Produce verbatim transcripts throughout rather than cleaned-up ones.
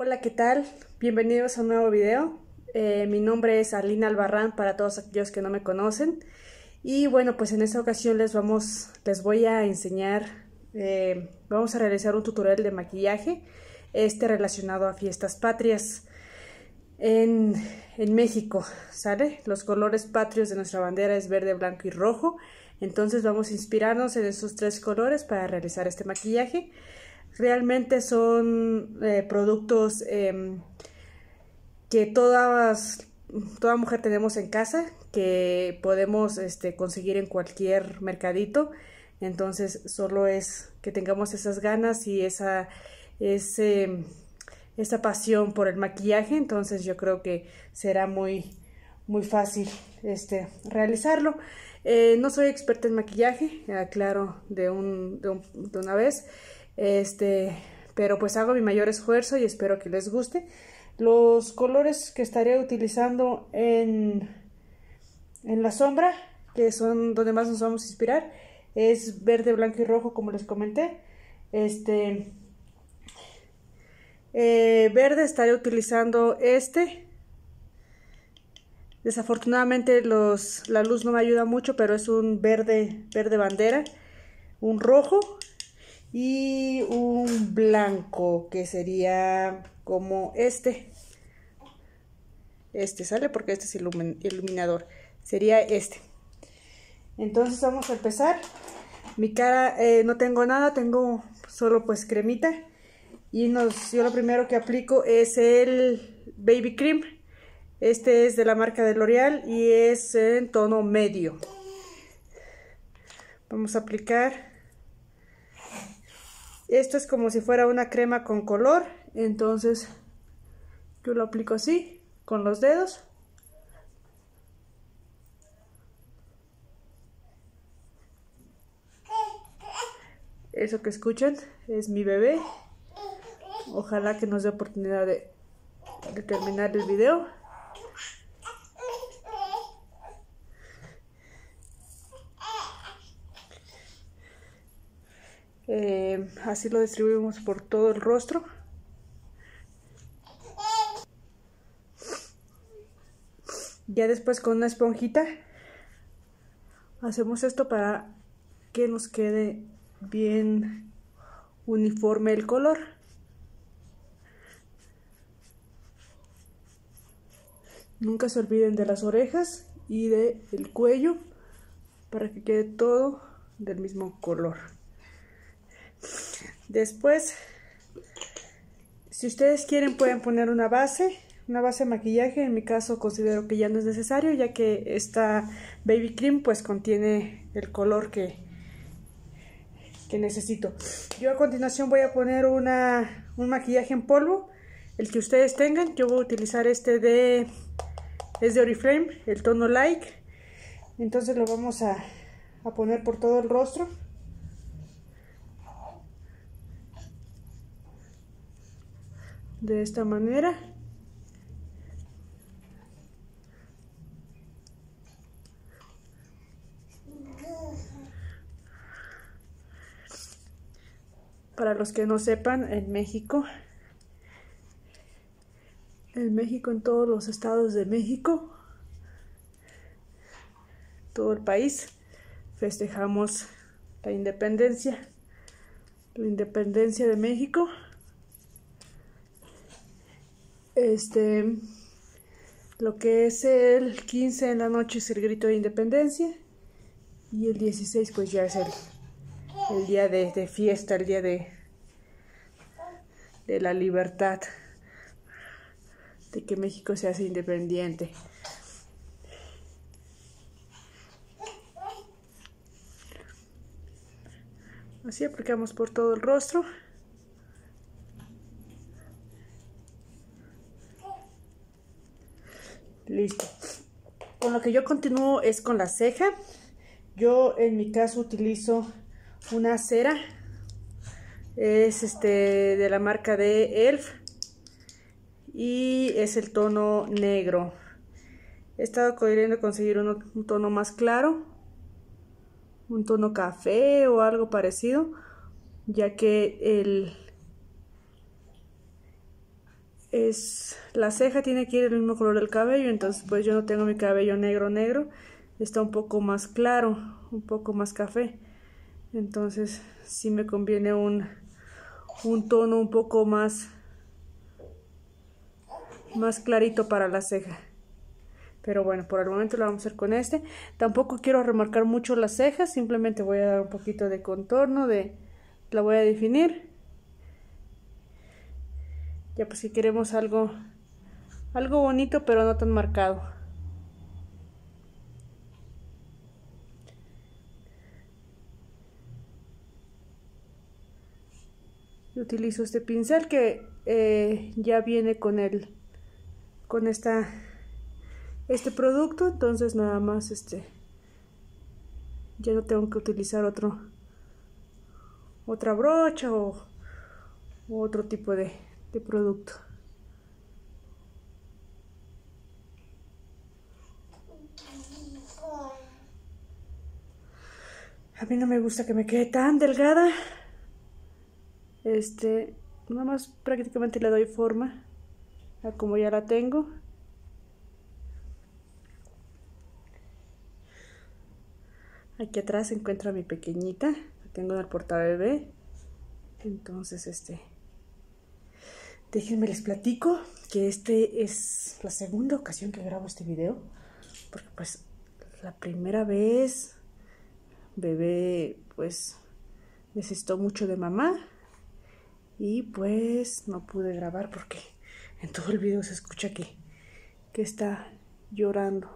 Hola, ¿qué tal? Bienvenidos a un nuevo video. Eh, mi nombre es Alina Albarrán para todos aquellos que no me conocen. Y bueno, pues en esta ocasión les vamos, les voy a enseñar, eh, vamos a realizar un tutorial de maquillaje, este relacionado a fiestas patrias en, en México, ¿sale? Los colores patrios de nuestra bandera es verde, blanco y rojo. Entonces vamos a inspirarnos en esos tres colores para realizar este maquillaje. Realmente son eh, productos eh, que todas, toda mujer tenemos en casa, que podemos este, conseguir en cualquier mercadito. Entonces solo es que tengamos esas ganas y esa, ese, esa pasión por el maquillaje. Entonces yo creo que será muy, muy fácil este, realizarlo. Eh, no soy experta en maquillaje, aclaro de, un, de, un, de una vez. Este, pero pues hago mi mayor esfuerzo y espero que les guste. Los colores que estaré utilizando en, en la sombra, que son donde más nos vamos a inspirar, es verde, blanco y rojo, como les comenté. Este, eh, verde estaré utilizando este. Desafortunadamente los, la luz no me ayuda mucho, pero es un verde, verde bandera, un rojo y un blanco que sería como este este sale porque este es ilumin iluminador, sería este. Entonces vamos a empezar. Mi cara eh, no tengo nada, tengo solo pues cremita y nos, yo lo primero que aplico es el Baby Cream. Este es de la marca de L'Oreal y es en tono medio. Vamos a aplicar. Esto es como si fuera una crema con color, entonces yo lo aplico así, con los dedos. Eso que escuchan es mi bebé. Ojalá que nos dé oportunidad de, de terminar el video. Eh, así lo distribuimos por todo el rostro. Ya después con una esponjita hacemos esto para que nos quede bien uniforme el color. Nunca se olviden de las orejas y del cuello para que quede todo del mismo color. Después, si ustedes quieren, pueden poner una base, una base de maquillaje. En mi caso considero que ya no es necesario, ya que esta Baby Cream pues contiene el color que, que necesito. Yo a continuación voy a poner una, un maquillaje en polvo, el que ustedes tengan. Yo voy a utilizar este de, es de Oriflame, el tono Like. Entonces lo vamos a, a poner por todo el rostro. De esta manera. Para los que no sepan, en México, en México, en todos los estados de México, todo el país, festejamos la independencia, la independencia de México. Este, lo que es el quince en la noche es el grito de independencia y el dieciséis pues ya es el, el día de, de fiesta, el día de, de la libertad, de que México se hace independiente. Así aplicamos por todo el rostro. Listo. Con lo que yo continúo es con la ceja. Yo en mi caso utilizo una cera. Es este de la marca de Elf. Y es el tono negro. He estado queriendo conseguir uno, un tono más claro. Un tono café o algo parecido. Ya que el... es la ceja tiene que ir el mismo color del cabello, entonces pues yo no tengo mi cabello negro negro, está un poco más claro, un poco más café, entonces sí me conviene un, un tono un poco más más clarito para la ceja. Pero bueno, por el momento lo vamos a hacer con este. Tampoco quiero remarcar mucho las cejas, simplemente voy a dar un poquito de contorno, de la voy a definir. Ya pues si queremos algo algo bonito pero no tan marcado. Yo utilizo este pincel que eh, ya viene con el con esta este producto, entonces nada más este ya no tengo que utilizar otro otra brocha o, o otro tipo de, de producto. A mí no me gusta que me quede tan delgada, este nada más prácticamente le doy forma a como ya la tengo. Aquí atrás se encuentra mi pequeñita, la tengo en el portabebé. Entonces, este, déjenme les platico que este es la segunda ocasión que grabo este video, porque pues la primera vez bebé pues necesitó mucho de mamá y pues no pude grabar porque en todo el video se escucha que, que está llorando.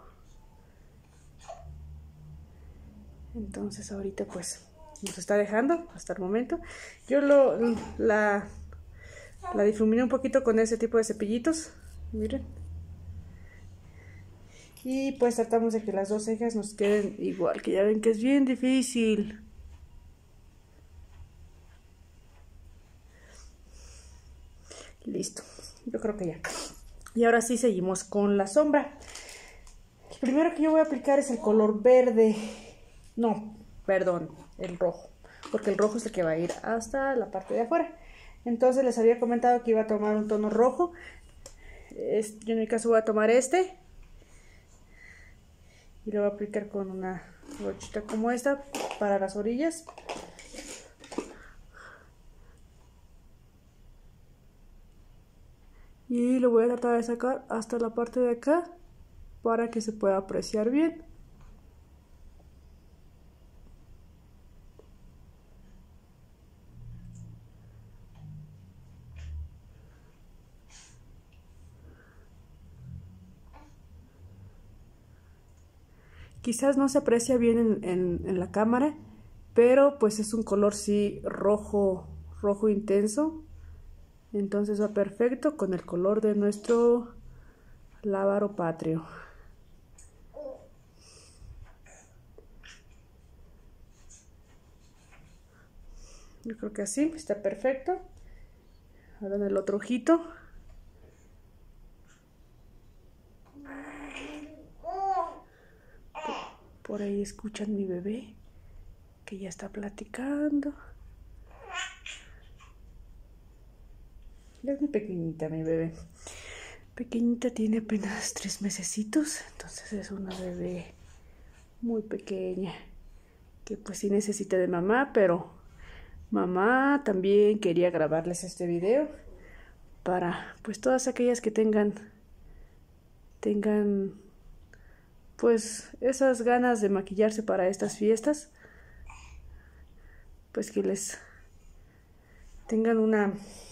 Entonces ahorita pues nos está dejando hasta el momento. Yo lo la, la difuminé un poquito con ese tipo de cepillitos, miren. Y pues tratamos de que las dos cejas nos queden igual, que ya ven que es bien difícil. Listo, yo creo que ya. Y ahora sí seguimos con la sombra. El primero que yo voy a aplicar es el color verde. No, perdón, el rojo, porque el rojo es el que va a ir hasta la parte de afuera. Entonces les había comentado que iba a tomar un tono rojo. Este, yo en mi caso voy a tomar este y lo voy a aplicar con una brochita como esta para las orillas. Y lo voy a tratar de sacar hasta la parte de acá para que se pueda apreciar bien. Quizás no se aprecia bien en, en, en la cámara, pero pues es un color sí rojo, rojo intenso. Entonces va perfecto con el color de nuestro lábaro patrio. Yo creo que así está perfecto. Ahora en el otro ojito. Por ahí escuchan mi bebé que ya está platicando. Es muy pequeñita mi bebé. Pequeñita, tiene apenas tres mesecitos. Entonces es una bebé muy pequeña. Que pues sí necesita de mamá, pero mamá también quería grabarles este video. Para pues todas aquellas que tengan, tengan pues esas ganas de maquillarse para estas fiestas, pues que les tengan una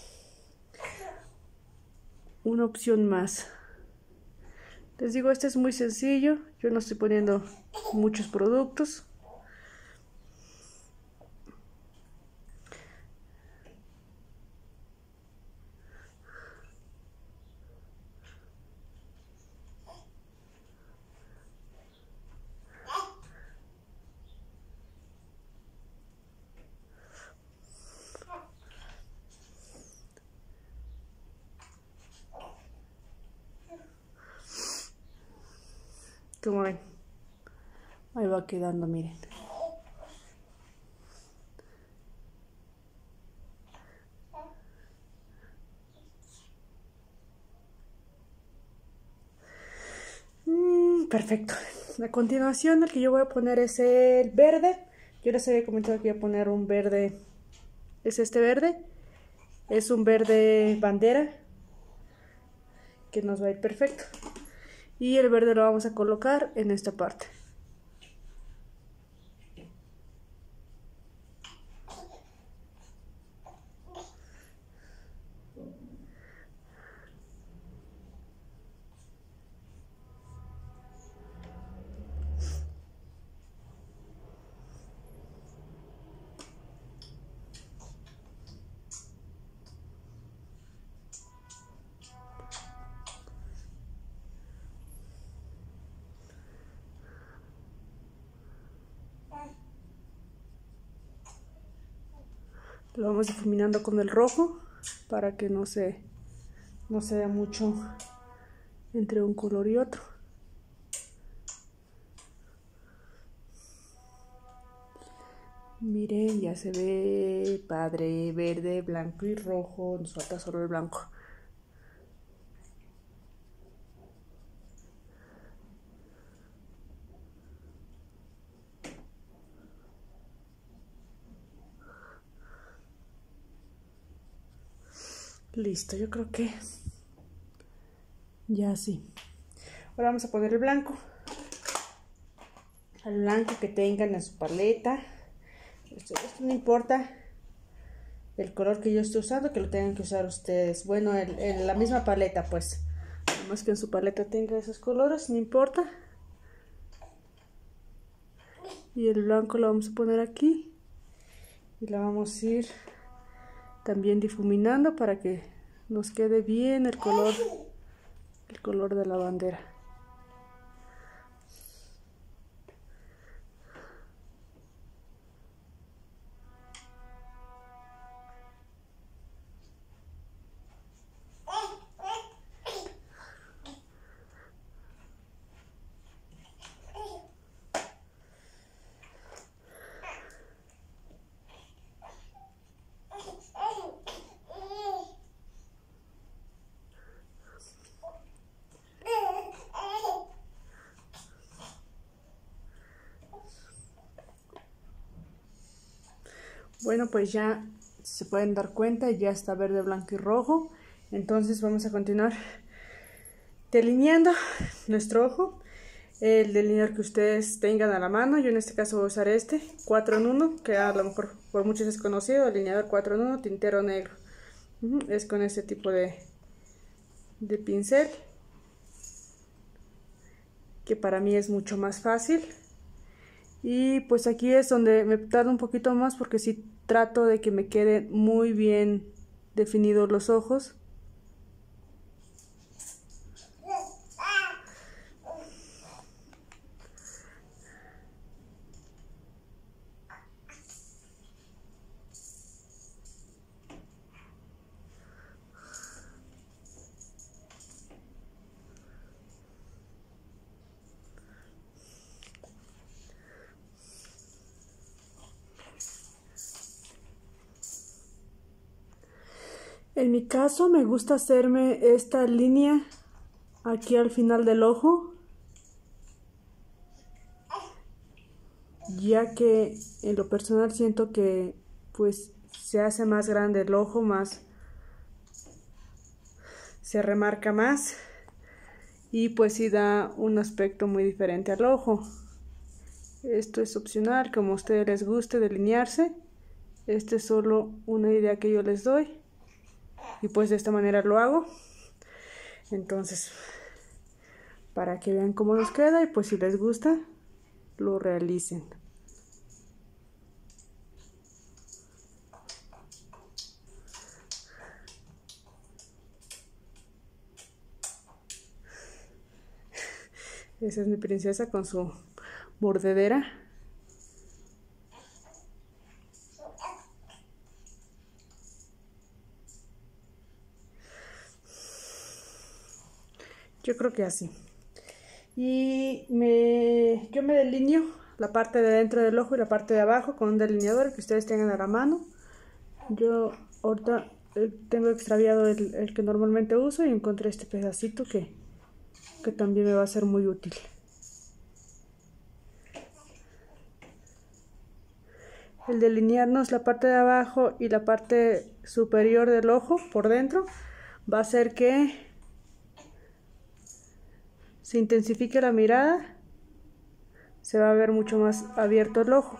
una opción más. Les digo, este es muy sencillo, yo no estoy poniendo muchos productos. Como ven, ahí va quedando, miren. Perfecto. A continuación, el que yo voy a poner es el verde. Yo les había comentado que voy a poner un verde. Es este verde. Es un verde bandera, que nos va a ir perfecto. Y el verde lo vamos a colocar en esta parte. Lo vamos difuminando con el rojo para que no se, no se vea mucho entre un color y otro. Miren, ya se ve padre, verde, blanco y rojo. Nos falta solo el blanco. Listo, yo creo que ya sí. Ahora vamos a poner el blanco. El blanco que tengan en su paleta. Esto, esto no importa el color que yo esté usando, que lo tengan que usar ustedes. Bueno, el, el, la misma paleta, pues. Además que en su paleta tenga esos colores, no importa. Y el blanco lo vamos a poner aquí. Y la vamos a ir también difuminando para que nos quede bien el color, el color de la bandera. Bueno, pues ya se pueden dar cuenta, ya está verde, blanco y rojo. Entonces vamos a continuar delineando nuestro ojo. El delineador que ustedes tengan a la mano, yo en este caso voy a usar este, cuatro en uno, que a lo mejor por muchos es conocido, delineador cuatro en uno, tintero negro. Es con este tipo de, de pincel, que para mí es mucho más fácil. Y pues aquí es donde me tardo un poquito más, porque sí trato de que me queden muy bien definidos los ojos. En mi caso me gusta hacerme esta línea aquí al final del ojo, ya que en lo personal siento que pues se hace más grande el ojo, más se remarca más y pues sí da un aspecto muy diferente al ojo. Esto es opcional, como a ustedes les guste delinearse. Esta es solo una idea que yo les doy. Y pues de esta manera lo hago. Entonces, para que vean cómo nos queda y pues si les gusta, lo realicen. Esa es mi princesa con su mordedera. Yo creo que así. Y me, yo me delineo la parte de dentro del ojo y la parte de abajo con un delineador que ustedes tengan a la mano. Yo ahorita eh, tengo extraviado el, el que normalmente uso y encontré este pedacito que, que también me va a ser muy útil. el delinearnos la parte de abajo y la parte superior del ojo por dentro va a hacer que se intensifique la mirada, se va a ver mucho más abierto el ojo.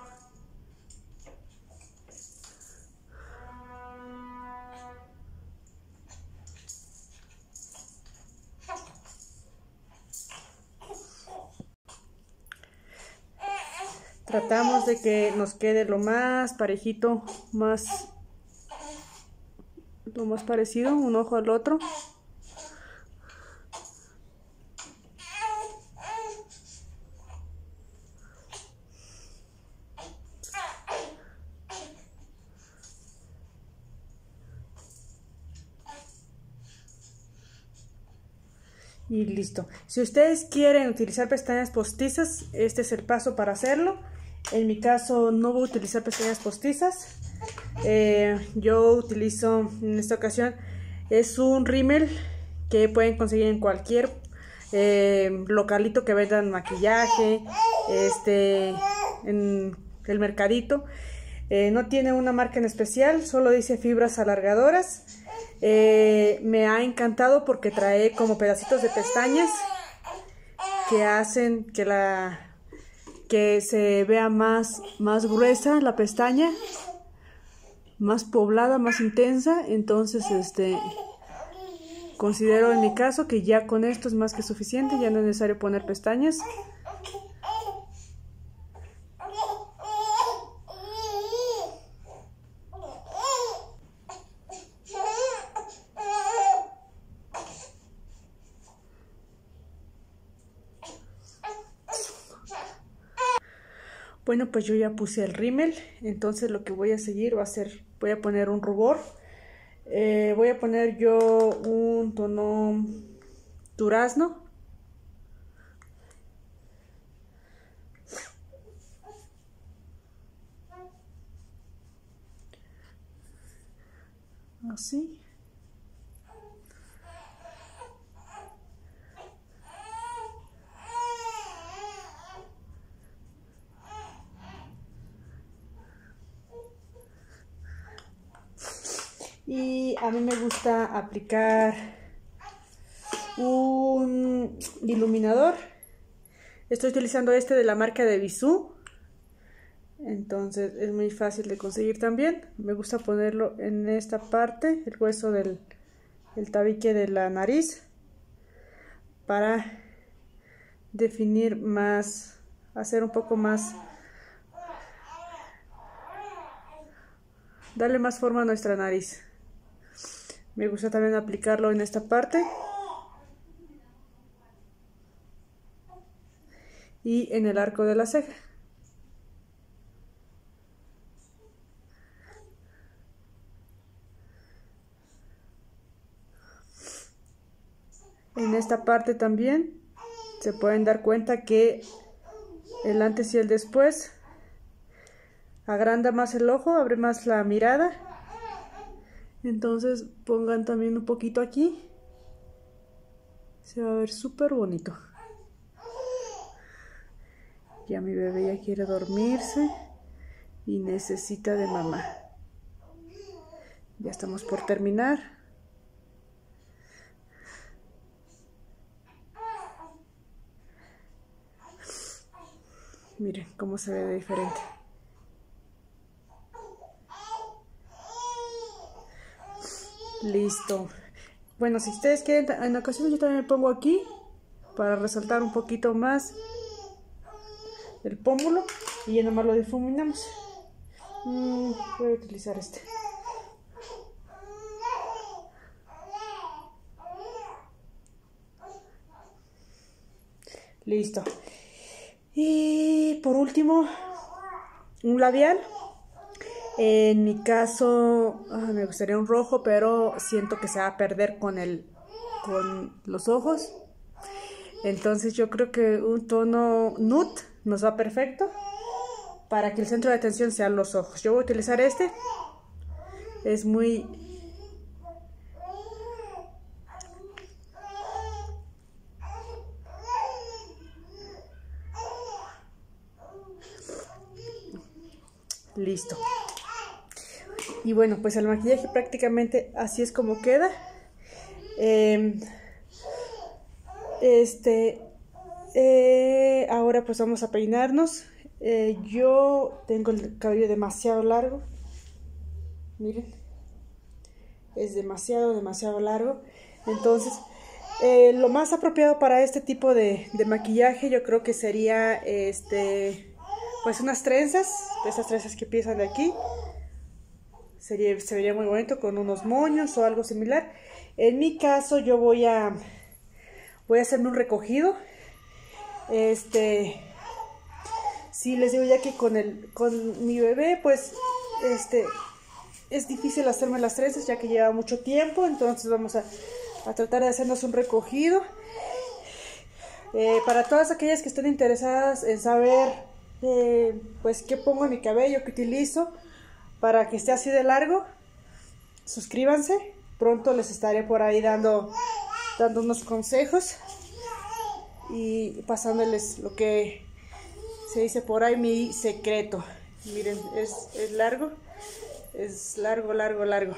Tratamos de que nos quede lo más parejito, más, lo más parecido, un ojo al otro. Y listo. Si ustedes quieren utilizar pestañas postizas, este es el paso para hacerlo. En mi caso no voy a utilizar pestañas postizas. Eh, yo utilizo en esta ocasión, es un rímel que pueden conseguir en cualquier eh, localito que vendan maquillaje, este, en el mercadito. Eh, no tiene una marca en especial, solo dice fibras alargadoras. Eh, me ha encantado porque trae como pedacitos de pestañas que hacen que la que se vea más, más gruesa la pestaña, más poblada, más intensa. Entonces este considero en mi caso que ya con esto es más que suficiente, ya no es necesario poner pestañas. Bueno, pues yo ya puse el rímel, entonces lo que voy a seguir va a ser, voy a poner un rubor. Eh, voy a poner yo un tono durazno. Así. Y a mí me gusta aplicar un iluminador. Estoy utilizando este de la marca de Bisú. Entonces es muy fácil de conseguir también. Me gusta ponerlo en esta parte, el hueso del el tabique de la nariz, para definir más, hacer un poco más, darle más forma a nuestra nariz. Me gusta también aplicarlo en esta parte y en el arco de la ceja. En esta parte también se pueden dar cuenta que el antes y el después agranda más el ojo, abre más la mirada. Entonces pongan también un poquito aquí, se va a ver súper bonito. Ya mi bebé ya quiere dormirse y necesita de mamá. Ya estamos por terminar. Miren cómo se ve de diferente. Listo. Bueno, si ustedes quieren, en ocasiones yo también me pongo aquí para resaltar un poquito más el pómulo y ya nomás lo difuminamos. Mm, voy a utilizar este. Listo. Y por último, un labial. En mi caso, ah, me gustaría un rojo, pero siento que se va a perder con el, con los ojos. Entonces yo creo que un tono nude nos va perfecto para que el centro de atención sean los ojos. Yo voy a utilizar este. Es muy... listo. Y bueno, pues el maquillaje prácticamente así es como queda. Eh, este, eh, ahora pues vamos a peinarnos. Eh, yo tengo el cabello demasiado largo. Miren, es demasiado, demasiado largo. Entonces, eh, lo más apropiado para este tipo de, de maquillaje yo creo que sería este, pues unas trenzas, de esas trenzas que empiezan de aquí. Sería, se vería muy bonito con unos moños o algo similar. En mi caso yo voy a voy a hacerme un recogido. Este, sí, les digo ya que con el con mi bebé pues este es difícil hacerme las trenzas ya que lleva mucho tiempo, entonces vamos a, a tratar de hacernos un recogido. Eh, para todas aquellas que estén interesadas en saber eh, pues qué pongo en mi cabello, qué utilizo para que esté así de largo, suscríbanse, pronto les estaré por ahí dando, dando unos consejos y pasándoles lo que se dice por ahí, mi secreto. Miren, es, es largo, es largo, largo, largo.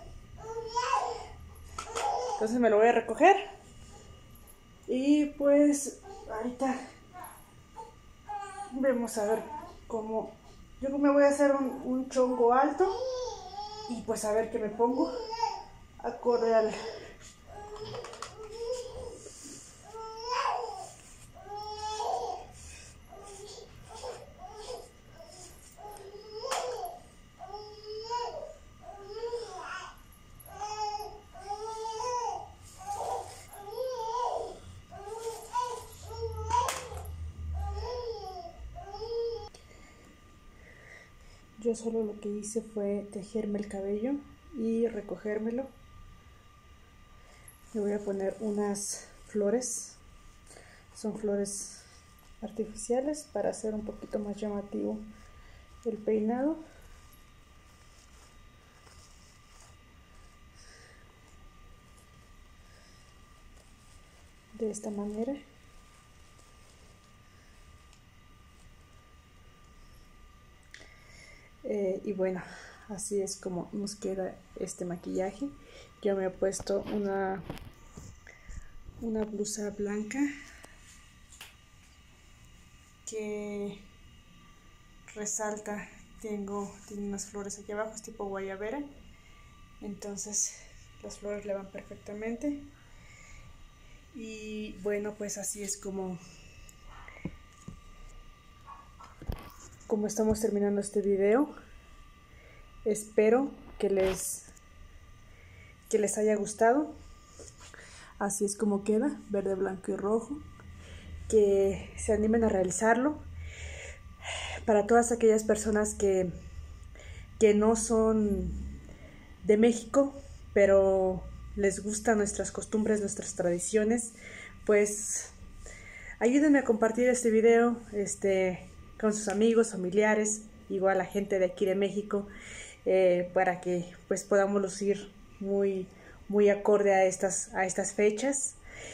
Entonces me lo voy a recoger y pues ahorita vamos a ver cómo. Yo me voy a hacer un, un chongo alto y pues a ver qué me pongo acorde al... Yo solo lo que hice fue tejerme el cabello y recogérmelo. Le voy a poner unas flores, son flores artificiales para hacer un poquito más llamativo el peinado. De esta manera. Eh, y bueno, así es como nos queda este maquillaje. Yo me he puesto una, una blusa blanca que resalta, tengo, tiene unas flores aquí abajo, es tipo guayabera, entonces las flores le van perfectamente. Y bueno, pues así es como como estamos terminando este video. Espero que les que les haya gustado. Así es como queda, verde, blanco y rojo. Que se animen a realizarlo. Para todas aquellas personas que, que no son de México, pero les gustan nuestras costumbres, nuestras tradiciones, pues ayúdenme a compartir este video este, con sus amigos, familiares, igual a gente de aquí de México, eh, para que pues podamos lucir muy, muy acorde a estas, a estas fechas.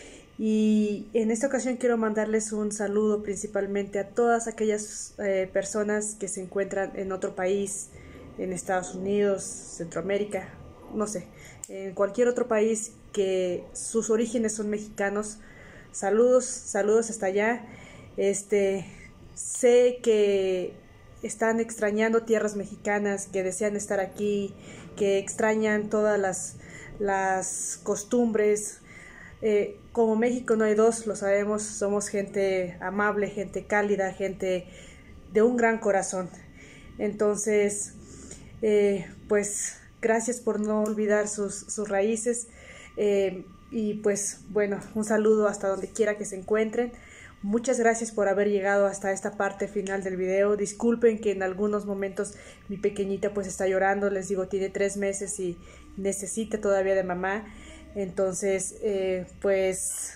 Y en esta ocasión quiero mandarles un saludo principalmente a todas aquellas eh, personas que se encuentran en otro país, en Estados Unidos, Centroamérica, no sé, en cualquier otro país que sus orígenes son mexicanos. Saludos, saludos hasta allá. Este, sé que están extrañando tierras mexicanas, que desean estar aquí, que extrañan todas las, las costumbres. Eh, como México no hay dos, lo sabemos, somos gente amable, gente cálida, gente de un gran corazón. Entonces, eh, pues gracias por no olvidar sus, sus raíces, eh, y pues bueno, un saludo hasta donde quiera que se encuentren. Muchas gracias por haber llegado hasta esta parte final del video. Disculpen que en algunos momentos mi pequeñita pues está llorando, les digo, tiene tres meses y necesita todavía de mamá. Entonces, eh, pues,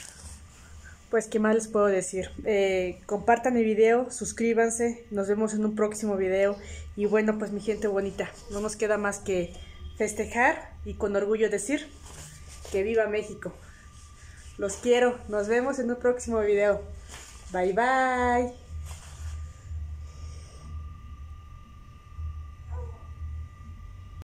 pues, ¿qué más les puedo decir? Eh, compartan mi video, suscríbanse, nos vemos en un próximo video. Y bueno, pues mi gente bonita, no nos queda más que festejar y con orgullo decir que viva México. Los quiero, nos vemos en un próximo video. Bye, bye.